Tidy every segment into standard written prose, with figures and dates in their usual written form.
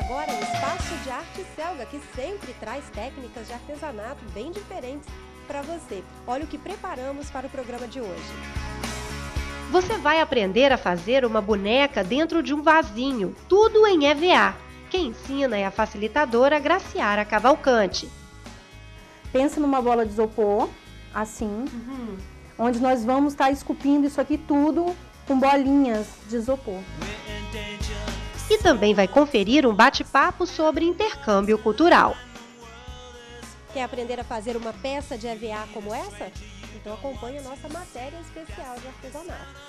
agora o Espaço de Arte Selga, que sempre traz técnicas de artesanato bem diferentes para você. Olha o que preparamos para o programa de hoje. Você vai aprender a fazer uma boneca dentro de um vasinho, tudo em EVA. Quem ensina é a facilitadora Graciara Cavalcante. Pensa numa bola de isopor, assim, onde nós vamos estar esculpindo isso aqui tudo com bolinhas de isopor. E também vai conferir um bate-papo sobre intercâmbio cultural. Quer aprender a fazer uma peça de EVA como essa? Então acompanhe a nossa matéria especial de artesanato.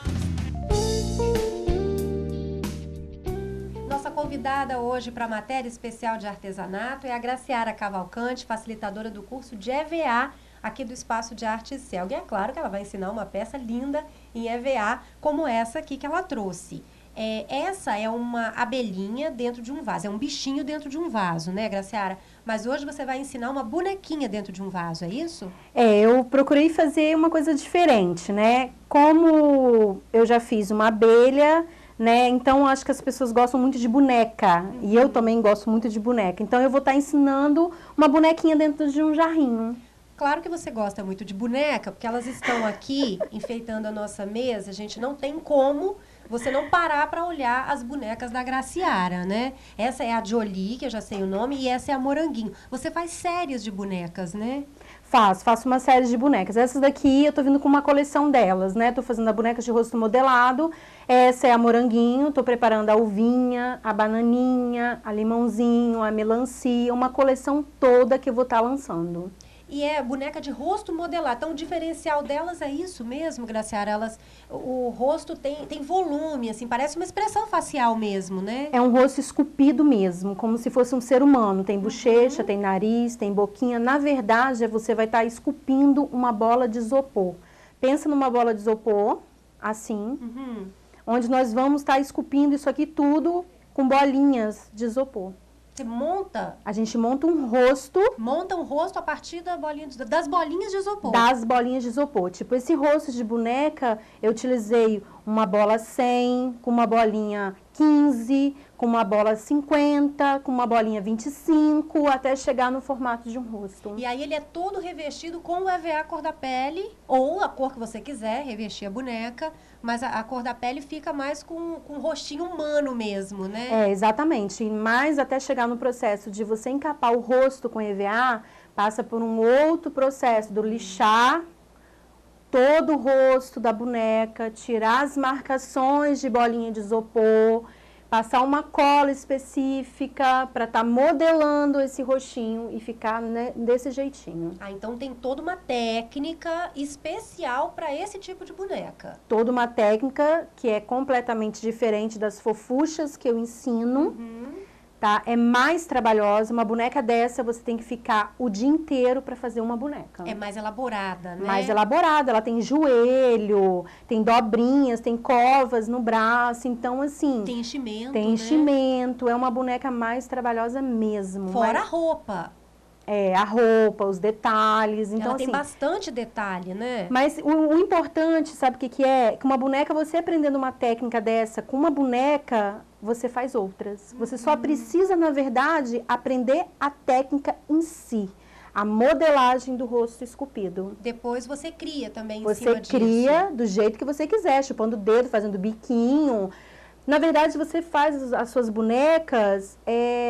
Nossa convidada hoje para a matéria especial de artesanato é a Graciara Cavalcante, facilitadora do curso de EVA aqui do Espaço de Arte Selga. E é claro que ela vai ensinar uma peça linda em EVA como essa aqui que ela trouxe. Essa é uma abelhinha dentro de um vaso, é um bichinho dentro de um vaso, né, Graciara? Mas hoje você vai ensinar uma bonequinha dentro de um vaso, é isso? Eu procurei fazer uma coisa diferente, né? Como eu já fiz uma abelha, né? Então acho que as pessoas gostam muito de boneca, e eu também gosto muito de boneca. Então eu vou estar ensinando uma bonequinha dentro de um jarrinho. Claro que você gosta muito de boneca, porque elas estão aqui enfeitando a nossa mesa, a gente não tem como você não parar para olhar as bonecas da Graciara, né? Essa é a Jolie, que eu já sei o nome, e essa é a Moranguinho. Você faz séries de bonecas, né? Faço uma série de bonecas. Essas daqui eu tô vindo com uma coleção delas, né? Tô fazendo a boneca de rosto modelado. Essa é a Moranguinho, tô preparando a uvinha, a bananinha, a limãozinho, a melancia, uma coleção toda que eu vou estar lançando. E é boneca de rosto modelado. Então, o diferencial delas é isso mesmo, Graciara? O rosto tem volume, assim, parece uma expressão facial mesmo, né? É um rosto esculpido mesmo, como se fosse um ser humano. Tem bochecha, tem nariz, tem boquinha. Na verdade, você vai estar esculpindo uma bola de isopor. Pensa numa bola de isopor, assim, onde nós vamos estar esculpindo isso aqui tudo com bolinhas de isopor. Você monta? A gente monta um rosto. Monta um rosto a partir das bolinhas de isopor. Das bolinhas de isopor. Tipo, esse rosto de boneca, eu utilizei uma bola 100, com uma bolinha 15, com uma bola 50, com uma bolinha 25, até chegar no formato de um rosto. E aí ele é todo revestido com o EVA cor da pele, ou a cor que você quiser, revestir a boneca, mas a cor da pele fica mais com um rostinho humano mesmo, né? Exatamente. Mas até chegar no processo de você encapar o rosto com EVA, passa por um outro processo, do lixar todo o rosto da boneca, tirar as marcações de bolinha de isopor, passar uma cola específica para estar modelando esse rostinho e ficar, né, desse jeitinho. Então tem toda uma técnica especial para esse tipo de boneca. Toda uma técnica que é completamente diferente das fofuchas que eu ensino. Tá? É mais trabalhosa. Uma boneca dessa, você tem que ficar o dia inteiro para fazer uma boneca. É mais elaborada, né? Mais elaborada. Ela tem joelho, tem dobrinhas, tem covas no braço. Então, assim... Tem enchimento, Tem enchimento. Né? É uma boneca mais trabalhosa mesmo. Fora a roupa. A roupa, os detalhes. Então, ela tem assim, bastante detalhe, né? Mas o importante, sabe o que é? Que uma boneca, você aprendendo uma técnica dessa, com uma boneca, você faz outras. Você só precisa, na verdade, aprender a técnica em si. A modelagem do rosto esculpido. Depois você cria também em Você cima disso. cria do jeito que você quiser, chupando o dedo, fazendo biquinho. Na verdade, você faz as suas bonecas...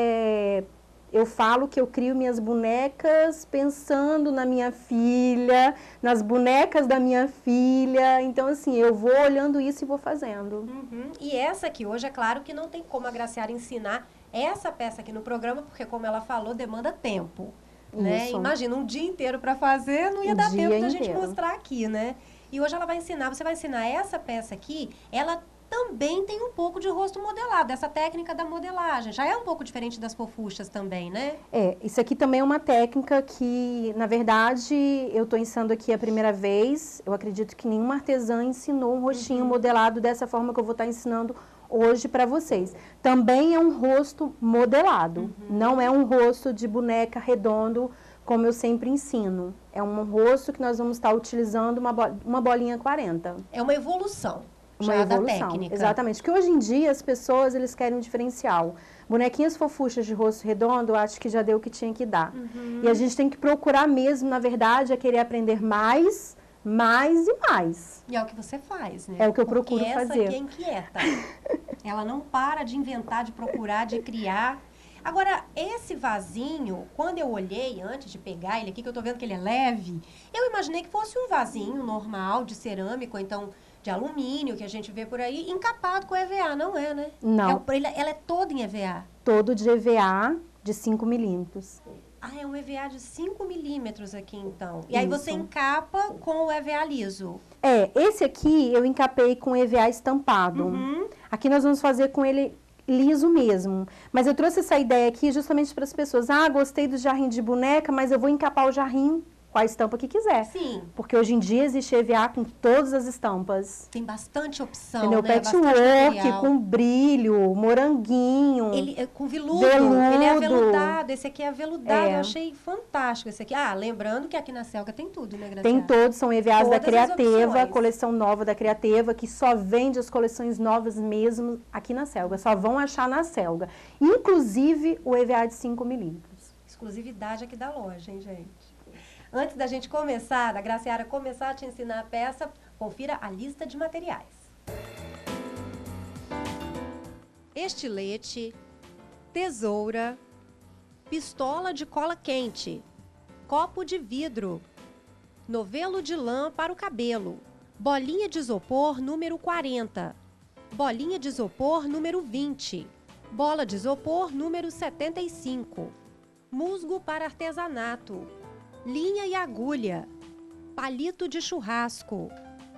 Eu falo que eu crio minhas bonecas pensando na minha filha, nas bonecas da minha filha. Então, assim, eu vou olhando isso e vou fazendo. E essa aqui hoje, é claro que não tem como a Graciara ensinar essa peça aqui no programa, porque, como ela falou, demanda tempo. Né? Imagina, um dia inteiro para fazer, não ia dar tempo da gente mostrar aqui, né? E hoje ela vai ensinar, você vai ensinar essa peça aqui, ela também tem um pouco de rosto modelado, essa técnica da modelagem. Já é um pouco diferente das fofuchas também, né? Isso aqui também é uma técnica que, na verdade, eu estou ensinando aqui a primeira vez. Eu acredito que nenhuma artesã ensinou um rostinho modelado dessa forma que eu vou estar ensinando hoje para vocês. Também é um rosto modelado, não é um rosto de boneca redondo, como eu sempre ensino. É um rosto que nós vamos estar utilizando uma bolinha 40. É uma evolução. uma evolução. técnica. Exatamente. Porque hoje em dia as pessoas, eles querem um diferencial. Bonequinhas fofuchas de rosto redondo, eu acho que já deu o que tinha que dar. E a gente tem que procurar mesmo, na verdade, é querer aprender mais e mais. E é o que você faz, né? É o que eu procuro Porque fazer. essa aqui é inquieta. Ela não para de inventar, de procurar, de criar. Agora, esse vasinho, quando eu olhei antes de pegar ele aqui, que eu tô vendo que ele é leve, eu imaginei que fosse um vasinho normal, de cerâmica, ou então de alumínio, que a gente vê por aí, encapado com EVA, não é, né? Não. Ela é toda em EVA. Todo de EVA de 5 milímetros. Ah, é um EVA de 5 milímetros aqui, então. E aí Isso. você encapa com o EVA liso. Esse aqui eu encapei com EVA estampado. Aqui nós vamos fazer com ele liso mesmo. Mas eu trouxe essa ideia aqui justamente para as pessoas. Ah, gostei do jarrinho de boneca, mas eu vou encapar o jarrinho com a estampa que quiser. Sim. Porque hoje em dia existe EVA com todas as estampas. Tem bastante opção, Entendeu? né? Patchwork, com brilho, moranguinho. Ele é com veludo. Veludo. Ele é aveludado. Esse aqui é aveludado. É. Eu achei fantástico esse aqui. Ah, lembrando que aqui na Selga tem tudo, né, Graciela? Tem todos, são EVAs da Todas as Criateva, opções. coleção nova da Criateva, que só vende as coleções novas mesmo aqui na Selga. Só vão achar na Selga. Inclusive o EVA de 5 milímetros. Exclusividade aqui da loja, hein, gente? Antes da gente começar, da Graciara começar a te ensinar a peça, confira a lista de materiais. Estilete, tesoura, pistola de cola quente, copo de vidro, novelo de lã para o cabelo, bolinha de isopor número 40, bolinha de isopor número 20, bola de isopor número 75, musgo para artesanato, linha e agulha, palito de churrasco,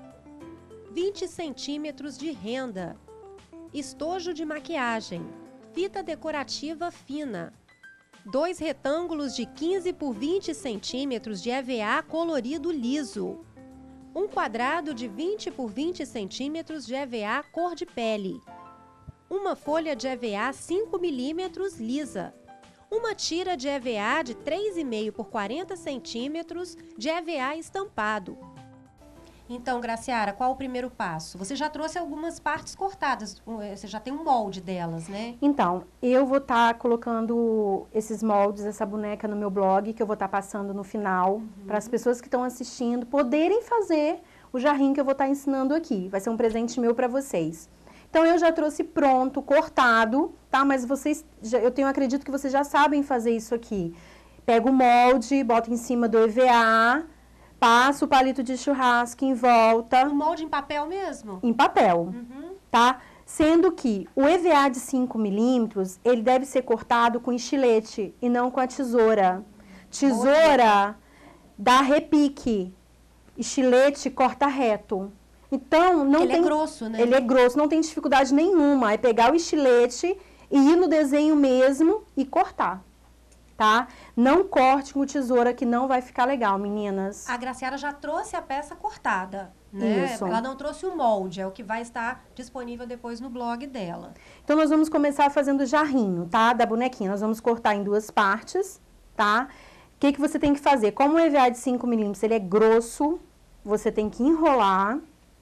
20 centímetros de renda, estojo de maquiagem, fita decorativa fina, 2 retângulos de 15 por 20 centímetros de EVA colorido liso, um quadrado de 20 por 20 centímetros de EVA cor de pele, uma folha de EVA 5 milímetros lisa, uma tira de EVA de 3,5 por 40 centímetros de EVA estampado. Então, Graciara, qual o primeiro passo? Você já trouxe algumas partes cortadas, você já tem um molde delas, né? Então, eu vou estar colocando esses moldes, essa boneca no meu blog, que eu vou estar passando no final, para as pessoas que estão assistindo poderem fazer o jarrinho que eu vou estar ensinando aqui. Vai ser um presente meu para vocês. Então, eu já trouxe pronto, cortado, tá? Mas vocês, eu acredito que vocês já sabem fazer isso aqui. Pega o molde, bota em cima do EVA, passa o palito de churrasco em volta. O molde em papel mesmo? Em papel, tá? Sendo que o EVA de 5 milímetros, ele deve ser cortado com estilete e não com a tesoura. Tesoura dá repique, estilete corta reto. Então, não Ele tem... é grosso, né? Ele é grosso, não tem dificuldade nenhuma. É pegar o estilete e ir no desenho mesmo e cortar, tá? Não corte com tesoura que não vai ficar legal, meninas. A Graciara já trouxe a peça cortada, né? Isso. Ela não trouxe o molde, é o que vai estar disponível depois no blog dela. Então, nós vamos começar fazendo o jarrinho, tá? Da bonequinha. Nós vamos cortar em 2 partes, tá? O que você tem que fazer? Como o EVA de 5 milímetros, ele é grosso, você tem que enrolar,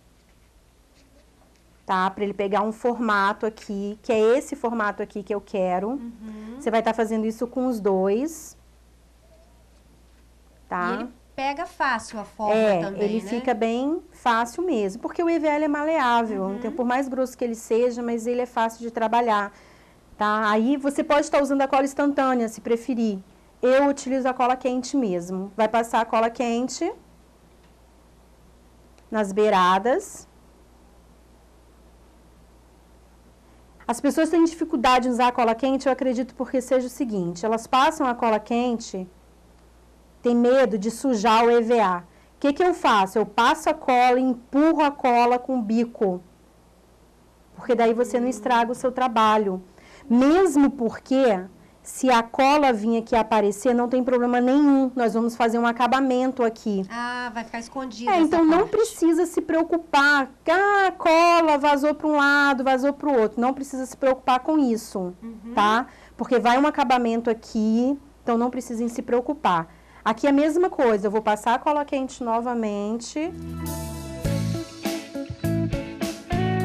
tá? Para ele pegar um formato aqui, que é esse formato aqui que eu quero. Você vai estar fazendo isso com os 2, tá? E ele pega fácil a forma também, ele né? fica bem fácil mesmo, porque o EVA ele é maleável, então, por mais grosso que ele seja, mas ele é fácil de trabalhar, tá? Aí você pode estar usando a cola instantânea, se preferir. Eu utilizo a cola quente mesmo. Vai passar a cola quente nas beiradas. As pessoas têm dificuldade em usar a cola quente, eu acredito porque seja o seguinte, elas passam a cola quente, tem medo de sujar o EVA. O que eu faço? Eu passo a cola e empurro a cola com o bico, porque daí você não estraga o seu trabalho. Mesmo porque, se a cola vir aqui aparecer, não tem problema nenhum, nós vamos fazer um acabamento aqui. Ah, vai ficar escondido Então essa não parte. precisa se preocupar. Ah, a cola vazou para um lado, vazou para o outro. Não precisa se preocupar com isso, tá? Porque vai um acabamento aqui, então não precisem se preocupar. Aqui é a mesma coisa, eu vou passar a cola quente novamente.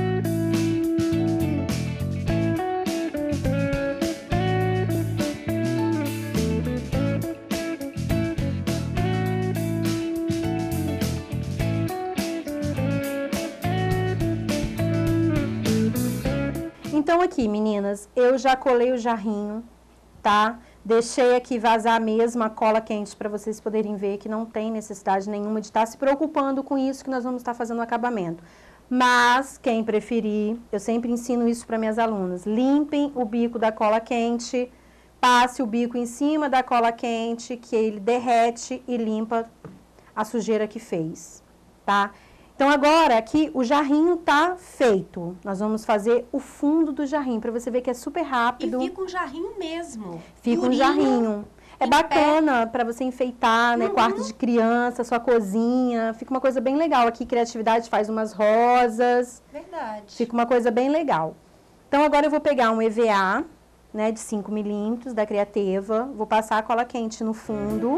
aqui, meninas, eu já colei o jarrinho, tá? Deixei aqui vazar mesmo a cola quente para vocês poderem ver que não tem necessidade nenhuma de estar se preocupando com isso que nós vamos estar fazendo o acabamento. Mas, quem preferir, eu sempre ensino isso para minhas alunas, limpem o bico da cola quente, passe o bico em cima da cola quente, que ele derrete e limpa a sujeira que fez, tá? Então, agora aqui o jarrinho tá feito. Nós vamos fazer o fundo do jarrinho, para você ver que é super rápido. E fica um jarrinho mesmo. Fica um jarrinho. É bacana para você enfeitar, né? Quarto de criança, sua cozinha. Fica uma coisa bem legal. Aqui, criatividade faz umas rosas. Verdade. Fica uma coisa bem legal. Então, agora eu vou pegar um EVA, né? De 5 milímetros, da Criateva. Vou passar a cola quente no fundo.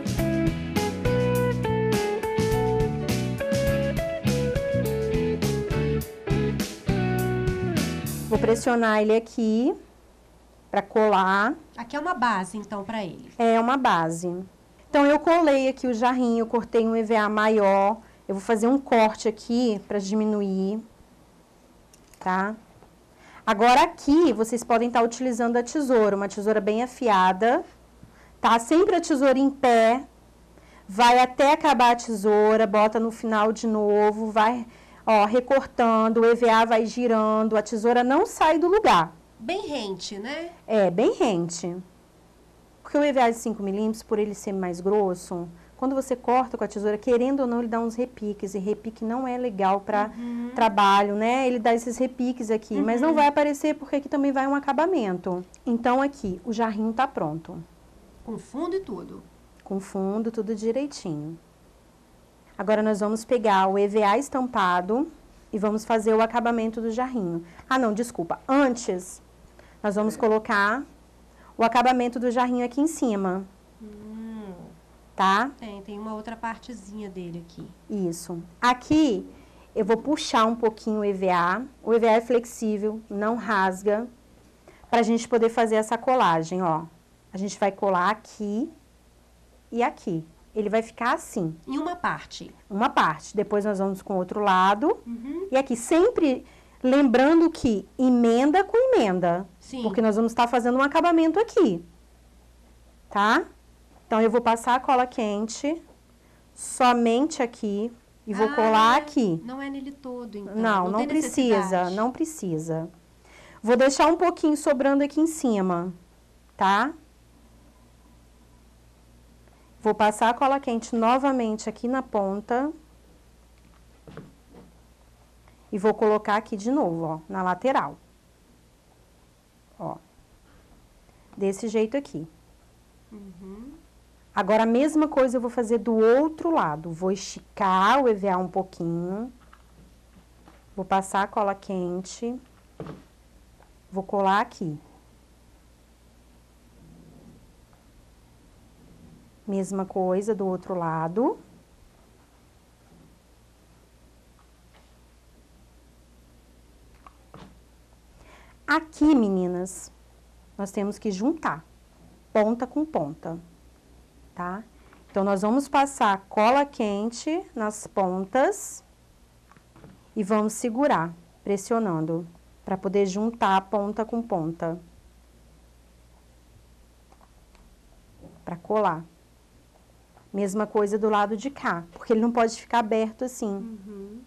Vou pressionar ele aqui para colar. Aqui é uma base, então, para ele. É uma base. Então, eu colei aqui o jarrinho, eu cortei um EVA maior. Eu vou fazer um corte aqui para diminuir, tá? Agora, aqui, vocês podem estar utilizando a tesoura, uma tesoura bem afiada, tá? Sempre a tesoura em pé. Vai até acabar a tesoura, bota no final de novo, vai... Ó, recortando, o EVA vai girando, a tesoura não sai do lugar. Bem rente, né? É, bem rente. Porque o EVA de 5 milímetros, por ele ser mais grosso, quando você corta com a tesoura, querendo ou não, ele dá uns repiques. E repique não é legal para trabalho, né? Ele dá esses repiques aqui, mas não vai aparecer porque aqui também vai um acabamento. Então, aqui, o jarrinho tá pronto. Com fundo e tudo. Com fundo, tudo direitinho. Agora, nós vamos pegar o EVA estampado e vamos fazer o acabamento do jarrinho. Ah, não, desculpa. Antes, nós vamos colocar o acabamento do jarrinho aqui em cima. Tá? Tem uma outra partezinha dele aqui. Isso. Aqui, eu vou puxar um pouquinho o EVA. O EVA é flexível, não rasga. Pra gente poder fazer essa colagem, ó. A gente vai colar aqui e aqui. Ele vai ficar assim. Em uma parte. Uma parte. Depois nós vamos com o outro lado. E aqui, sempre lembrando que emenda com emenda. Sim. Porque nós vamos estar fazendo um acabamento aqui. Tá? Então, eu vou passar a cola quente somente aqui e vou colar aqui. Não é nele todo, então. Não precisa, não precisa. Vou deixar um pouquinho sobrando aqui em cima, tá? Vou passar a cola quente novamente aqui na ponta. E vou colocar aqui de novo, ó, na lateral. Ó. Desse jeito aqui. Agora, a mesma coisa eu vou fazer do outro lado. Vou esticar o EVA um pouquinho. Vou passar a cola quente. Vou colar aqui. Mesma coisa do outro lado. Aqui, meninas, nós temos que juntar ponta com ponta, tá? Então, nós vamos passar cola quente nas pontas e vamos segurar, pressionando, para poder juntar ponta com ponta. Para colar. Mesma coisa do lado de cá, porque ele não pode ficar aberto assim.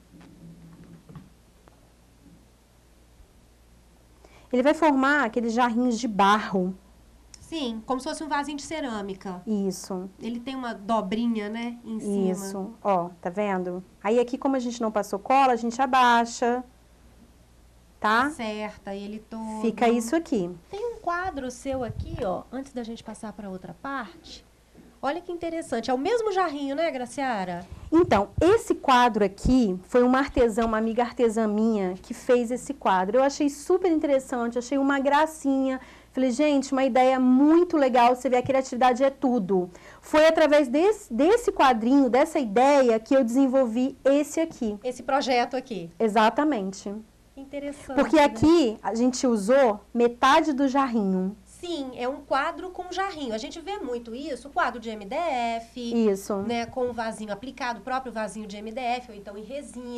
Ele vai formar aqueles jarrinhos de barro. Sim, como se fosse um vasinho de cerâmica. Isso. Ele tem uma dobrinha, né, em cima. Isso. Ó, tá vendo? Aí aqui, como a gente não passou cola, a gente abaixa, tá? Acerta ele todo. Fica isso aqui. Tem um quadro seu aqui, ó, antes da gente passar para outra parte. Olha que interessante. É o mesmo jarrinho, né, Graciara? Então, esse quadro aqui foi uma artesã, uma amiga artesã minha, que fez esse quadro. Eu achei super interessante, achei uma gracinha. Falei, gente, uma ideia muito legal. Você vê, a criatividade é tudo. Foi através desse quadrinho, dessa ideia, que eu desenvolvi esse aqui. Esse projeto aqui. Exatamente. Interessante. Porque aqui a gente usou metade do jarrinho. Sim, é um quadro com jarrinho. A gente vê muito isso, quadro de MDF. Isso. Né, com o vasinho aplicado, o próprio vasinho de MDF, ou então em resina.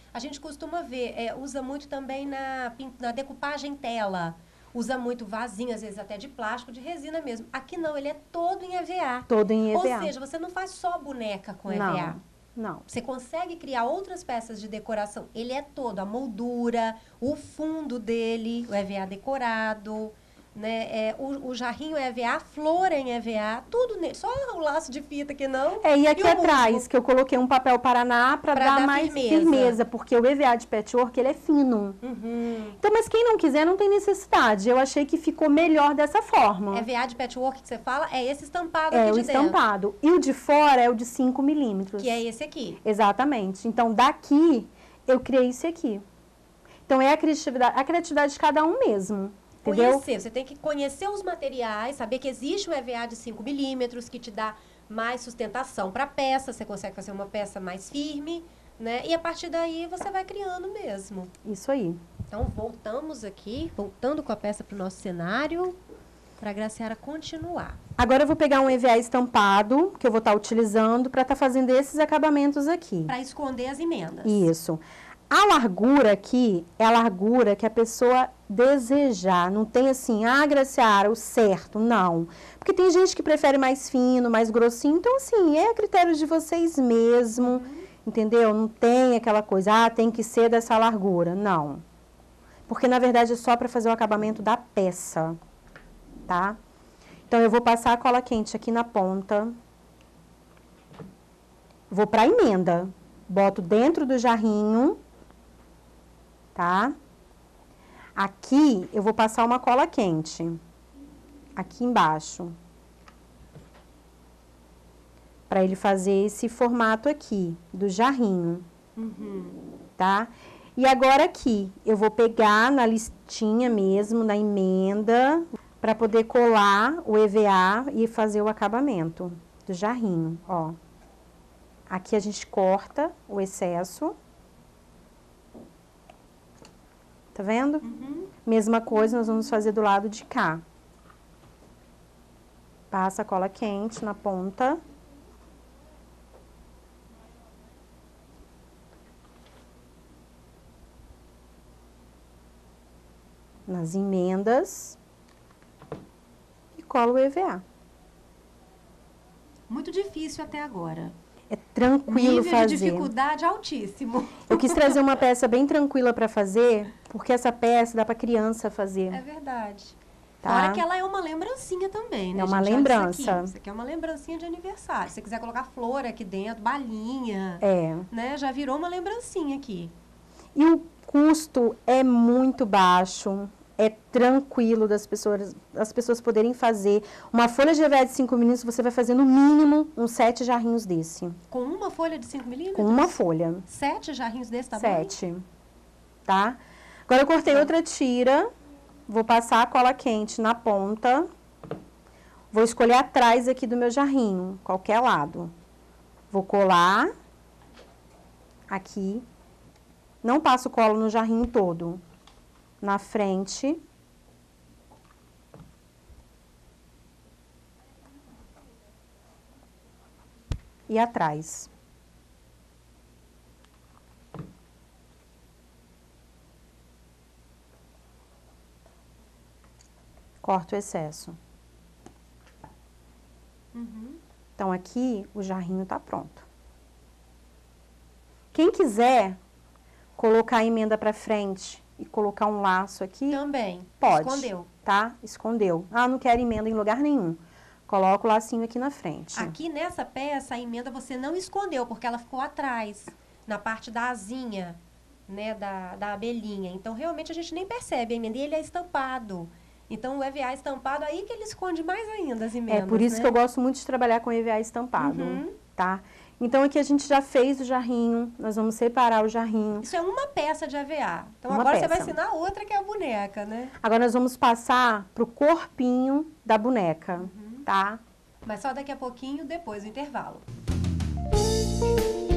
A gente costuma ver, usa muito também na decupagem tela. Usa muito vasinho, às vezes até de plástico, de resina mesmo. Aqui não, ele é todo em EVA. Todo em EVA. Ou seja, você não faz só boneca com EVA. Não. Você consegue criar outras peças de decoração. Ele é todo, a moldura, o fundo dele, o EVA decorado, né? O jarrinho é EVA, a flor é em EVA, tudo nele. Só o laço de fita que não. E aqui atrás, que eu coloquei um papel Paraná para dar mais firmeza, porque o EVA de patchwork, ele é fino. Então, mas quem não quiser, não tem necessidade. Eu achei que ficou melhor dessa forma. EVA de patchwork que você fala é esse estampado aqui de dentro. É, o estampado. E o de fora é o de 5 milímetros. Que é esse aqui. Exatamente. Então, daqui, eu criei esse aqui. Então, é a criatividade de cada um mesmo. Entendeu? Conhecer, você tem que conhecer os materiais, saber que existe um EVA de 5 milímetros que te dá mais sustentação para a peça, você consegue fazer uma peça mais firme, né? E a partir daí você vai criando mesmo. Isso aí. Então voltamos aqui, voltando com a peça para o nosso cenário, para a Graciara continuar. Agora eu vou pegar um EVA estampado, que eu vou estar utilizando para estar fazendo esses acabamentos aqui. Para esconder as emendas. Isso. A largura aqui é a largura que a pessoa desejar. Não tem assim, Graciara, o certo. Não. Porque tem gente que prefere mais fino, mais grossinho. Então, assim, é a critério de vocês mesmo. Entendeu? Não tem aquela coisa, tem que ser dessa largura. Não. Porque, na verdade, é só para fazer o acabamento da peça. Tá? Então, eu vou passar a cola quente aqui na ponta. Vou para a emenda. Boto dentro do jarrinho. Tá? Aqui, eu vou passar uma cola quente. Aqui embaixo. Para ele fazer esse formato aqui, do jarrinho. Tá? E agora aqui, eu vou pegar na listinha mesmo, na emenda, para poder colar o EVA e fazer o acabamento do jarrinho, ó. Aqui a gente corta o excesso. Tá vendo? Mesma coisa, nós vamos fazer do lado de cá. Passa a cola quente na ponta. Nas emendas. E cola o EVA. Muito difícil até agora. É tranquilo fazer. Nível de dificuldade altíssimo. Eu quis trazer uma peça bem tranquila para fazer, porque essa peça dá para criança fazer. É verdade. Tá? Fora que ela é uma lembrancinha também, né? É uma lembrança. Isso aqui é uma lembrancinha de aniversário. Se você quiser colocar flor aqui dentro, balinha, né? Já virou uma lembrancinha aqui. E o custo é muito baixo. É tranquilo das pessoas poderem fazer. Uma folha de EVA de 5 milímetros, você vai fazer no mínimo uns 7 jarrinhos desse. Com uma folha de 5 milímetros? Com uma folha. 7 jarrinhos desse tamanho? 7. Tá? Agora eu cortei outra tira. Vou passar a cola quente na ponta. Vou escolher atrás aqui do meu jarrinho, qualquer lado. Vou colar aqui. Não passo cola no jarrinho todo. Na frente. E atrás. Corto o excesso. Então, aqui, o jarrinho tá pronto. Quem quiser colocar a emenda pra frente e colocar um laço aqui... Também. Pode. Escondeu. Tá? Escondeu. Não quero emenda em lugar nenhum. Coloca o lacinho aqui na frente. Aqui nessa peça, a emenda você não escondeu, porque ela ficou atrás, na parte da asinha, né, da abelhinha. Então, realmente, a gente nem percebe a emenda. E ele é estampado. Então, o EVA estampado, aí que ele esconde mais ainda as emendas, por isso que eu gosto muito de trabalhar com EVA estampado, tá? Então, aqui a gente já fez o jarrinho, nós vamos separar o jarrinho. Isso é uma peça de EVA. Então, Uma agora peça. você vai ensinar outra, que é a boneca, né? Agora, nós vamos passar pro corpinho da boneca, tá? Mas só daqui a pouquinho, depois do intervalo.